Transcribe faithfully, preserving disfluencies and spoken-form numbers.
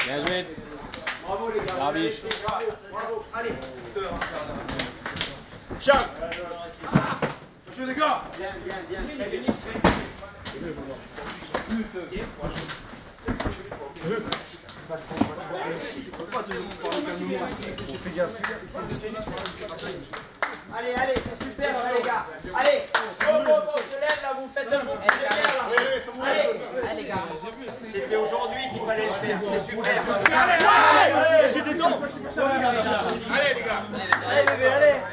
Bien joué. Bravo les gars. Darbiche. Bravo. Allez. Choc. Attention les gars. Bien, bien, bien. Très bien. Allez, allez, c'est super là, les gars. Allez, bon, bon, bon, on se lève là, vous faites un bon coup de derrière là. Allez, allez les gars. C'était aujourd'hui qu'il fallait le faire, c'est super. Ouais, j'ai des dents. Allez les gars. Allez bébé, allez.